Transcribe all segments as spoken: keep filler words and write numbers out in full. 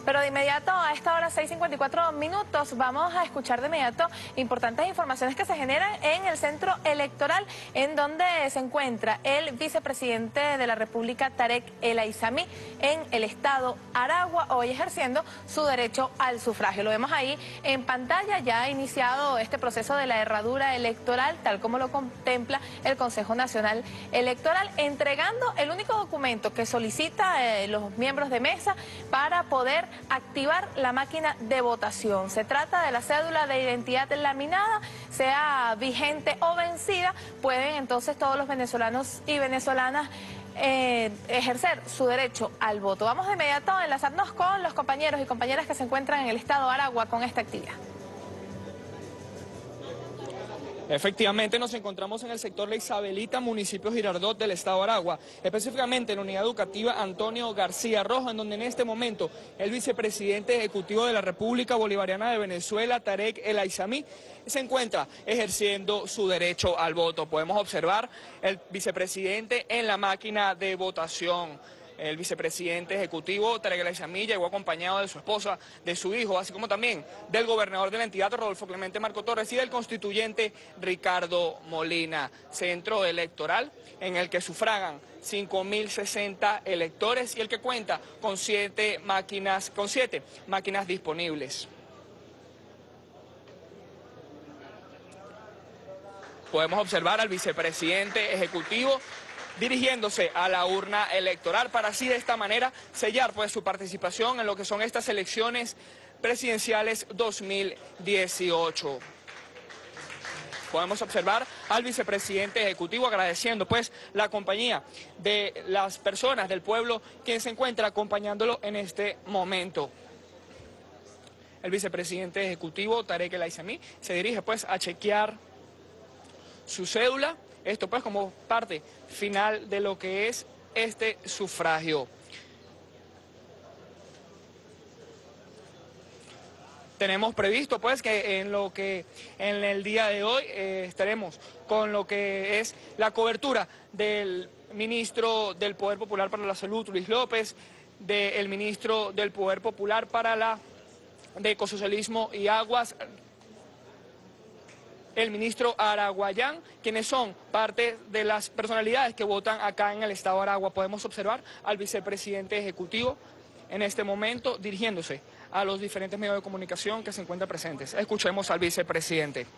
Pero de inmediato, a esta hora seis cincuenta y cuatro minutos, vamos a escuchar de inmediato importantes informaciones que se generan en el centro electoral, en donde se encuentra el vicepresidente de la República, Tarek El Aissami, en el estado Aragua, hoy ejerciendo su derecho al sufragio. Lo vemos ahí en pantalla, ya ha iniciado este proceso de la herradura electoral, tal como lo contempla el Consejo Nacional Electoral, entregando el único documento que solicita eh, los miembros de mesa para poder activar la máquina de votación. Se trata de la cédula de identidad laminada, sea vigente o vencida, pueden entonces todos los venezolanos y venezolanas eh, ejercer su derecho al voto. Vamos de inmediato a enlazarnos con los compañeros y compañeras que se encuentran en el estado de Aragua con esta actividad. Efectivamente, nos encontramos en el sector La Isabelita, municipio Girardot del estado de Aragua, específicamente en la unidad educativa Antonio García Rojo, en donde en este momento el vicepresidente ejecutivo de la República Bolivariana de Venezuela, Tarek El Aissami, se encuentra ejerciendo su derecho al voto. Podemos observar el vicepresidente en la máquina de votación. El vicepresidente ejecutivo, Tarek El Aissami, llegó acompañado de su esposa, de su hijo, así como también del gobernador de la entidad, Rodolfo Clemente Marco Torres, y del constituyente Ricardo Molina. Centro electoral en el que sufragan cinco mil sesenta electores y el que cuenta con siete máquinas, con siete máquinas disponibles. Podemos observar al vicepresidente ejecutivo dirigiéndose a la urna electoral para así de esta manera sellar pues su participación en lo que son estas elecciones presidenciales dos mil dieciocho. Podemos observar al vicepresidente ejecutivo agradeciendo pues la compañía de las personas del pueblo quien se encuentra acompañándolo en este momento. El vicepresidente ejecutivo Tarek El Aissami se dirige pues a chequear su cédula. Esto pues como parte final de lo que es este sufragio. Tenemos previsto pues que en lo que en el día de hoy eh, estaremos con lo que es la cobertura del ministro del Poder Popular para la Salud, Luis López, del ministro del Poder Popular para la de Ecosocialismo y Aguas, el ministro Araguayán, quienes son parte de las personalidades que votan acá en el estado de Aragua. Podemos observar al vicepresidente ejecutivo en este momento dirigiéndose a los diferentes medios de comunicación que se encuentran presentes. Escuchemos al vicepresidente.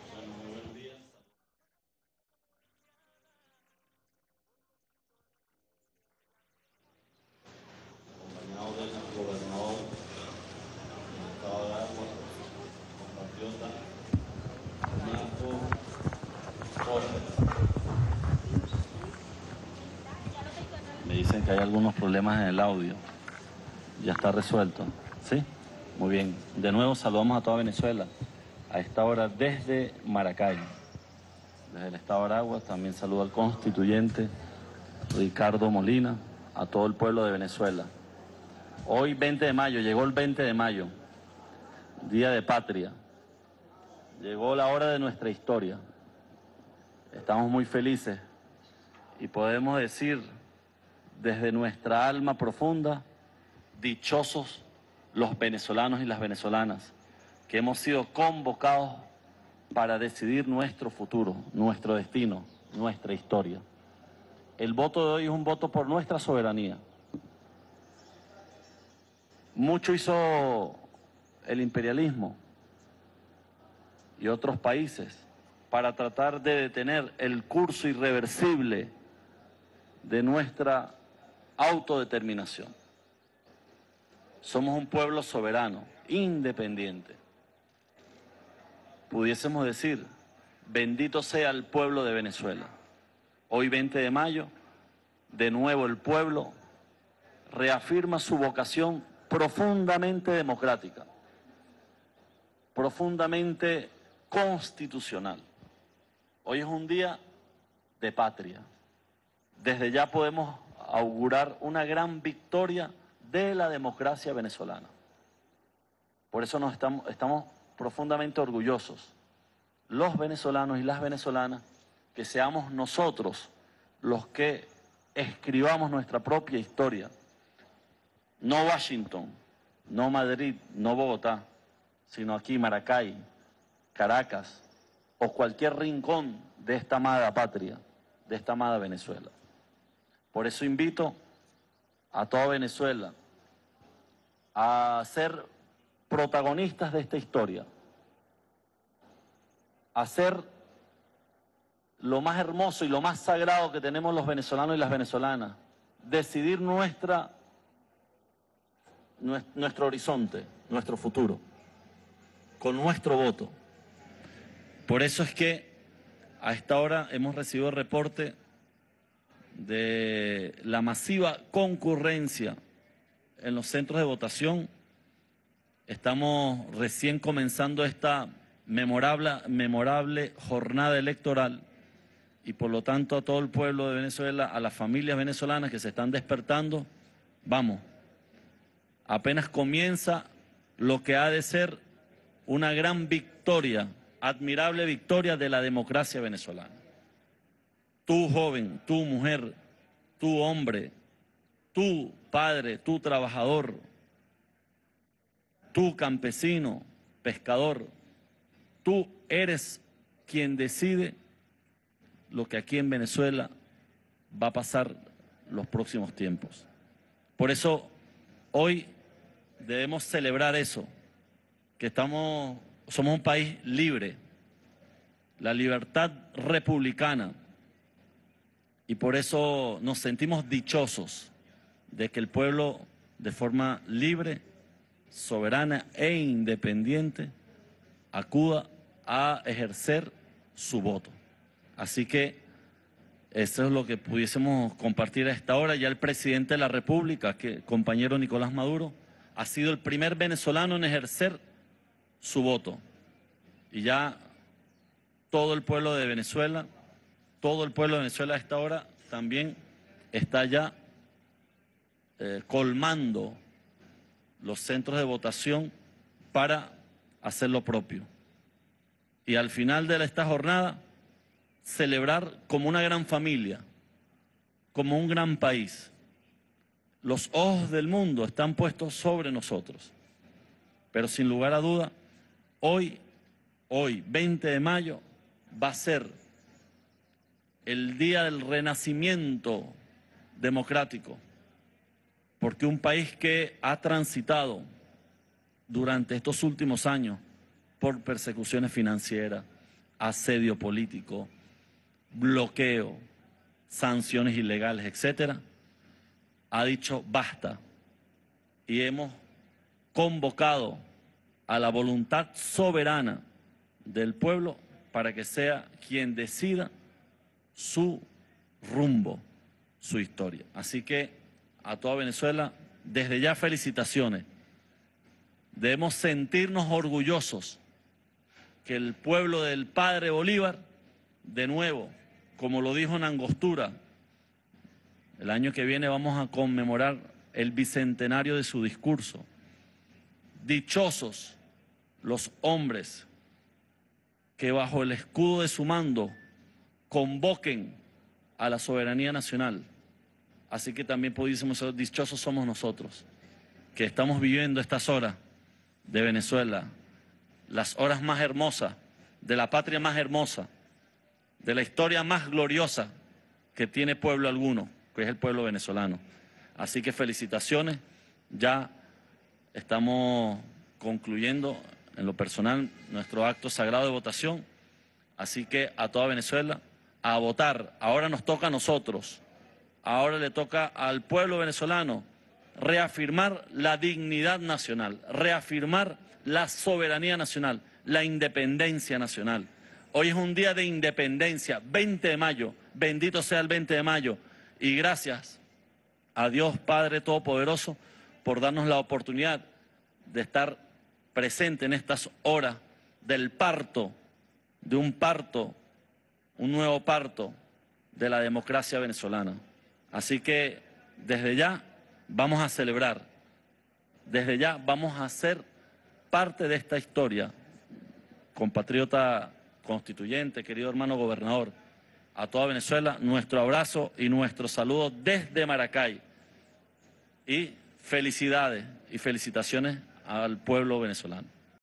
Me dicen que hay algunos problemas en el audio. Ya está resuelto. ¿Sí? Muy bien. De nuevo saludamos a toda Venezuela. A esta hora desde Maracay. Desde el estado de Aragua también saludo al constituyente Ricardo Molina, a todo el pueblo de Venezuela. Hoy veinte de mayo, llegó el veinte de mayo, Día de Patria. Llegó la hora de nuestra historia. Estamos muy felices y podemos decir desde nuestra alma profunda, dichosos los venezolanos y las venezolanas, que hemos sido convocados para decidir nuestro futuro, nuestro destino, nuestra historia. El voto de hoy es un voto por nuestra soberanía. Mucho hizo el imperialismo y otros países para tratar de detener el curso irreversible de nuestra autodeterminación. Somos un pueblo soberano, independiente. Pudiésemos decir, bendito sea el pueblo de Venezuela. Hoy veinte de mayo, de nuevo el pueblo reafirma su vocación profundamente democrática, profundamente constitucional. Hoy es un día de patria. Desde ya podemos augurar una gran victoria de la democracia venezolana. Por eso nos estamos, estamos profundamente orgullosos, los venezolanos y las venezolanas, que seamos nosotros los que escribamos nuestra propia historia. No Washington, no Madrid, no Bogotá, sino aquí Maracay, Caracas o cualquier rincón de esta amada patria, de esta amada Venezuela. Por eso invito a toda Venezuela a ser protagonistas de esta historia, a ser lo más hermoso y lo más sagrado que tenemos los venezolanos y las venezolanas, decidir nuestra, nuestro horizonte, nuestro futuro, con nuestro voto. Por eso es que a esta hora hemos recibido el reporte de la masiva concurrencia en los centros de votación. Estamos recién comenzando esta memorable, memorable jornada electoral y por lo tanto a todo el pueblo de Venezuela, a las familias venezolanas que se están despertando, vamos, apenas comienza lo que ha de ser una gran victoria, admirable victoria de la democracia venezolana. Tú joven, tú mujer, tú hombre, tú padre, tú trabajador, tú campesino, pescador, tú eres quien decide lo que aquí en Venezuela va a pasar los próximos tiempos. Por eso hoy debemos celebrar eso, que estamos, somos un país libre, la libertad republicana, y por eso nos sentimos dichosos de que el pueblo de forma libre, soberana e independiente acuda a ejercer su voto. Así que eso es lo que pudiésemos compartir a esta hora. Ya el presidente de la República, que compañero Nicolás Maduro, ha sido el primer venezolano en ejercer su voto. Y ya todo el pueblo de Venezuela, todo el pueblo de Venezuela a esta hora también está ya eh, colmando los centros de votación para hacer lo propio. Y al final de esta jornada, celebrar como una gran familia, como un gran país. Los ojos del mundo están puestos sobre nosotros. Pero sin lugar a duda, hoy, hoy, veinte de mayo, va a ser el día del renacimiento democrático. Porque un país que ha transitado durante estos últimos años por persecuciones financieras, asedio político, bloqueo, sanciones ilegales, etcétera, ha dicho basta y hemos convocado a la voluntad soberana del pueblo para que sea quien decida su rumbo, su historia. Así que a toda Venezuela, desde ya felicitaciones. Debemos sentirnos orgullosos que el pueblo del Padre Bolívar, de nuevo, como lo dijo en Angostura, el año que viene vamos a conmemorar el bicentenario de su discurso. Dichosos los hombres que bajo el escudo de su mando convoquen a la soberanía nacional. Así que también pudiésemos ser dichosos somos nosotros, que estamos viviendo estas horas de Venezuela, las horas más hermosas, de la patria más hermosa, de la historia más gloriosa que tiene pueblo alguno, que es el pueblo venezolano. Así que felicitaciones, ya estamos concluyendo en lo personal nuestro acto sagrado de votación, así que a toda Venezuela a votar. Ahora nos toca a nosotros, ahora le toca al pueblo venezolano reafirmar la dignidad nacional, reafirmar la soberanía nacional, la independencia nacional. Hoy es un día de independencia, veinte de mayo, bendito sea el veinte de mayo, y gracias a Dios Padre Todopoderoso por darnos la oportunidad de estar presente en estas horas del parto, de un parto, un nuevo parto de la democracia venezolana. Así que desde ya vamos a celebrar, desde ya vamos a ser parte de esta historia. Compatriota constituyente, querido hermano gobernador, a toda Venezuela, nuestro abrazo y nuestro saludo desde Maracay. Y felicidades y felicitaciones al pueblo venezolano.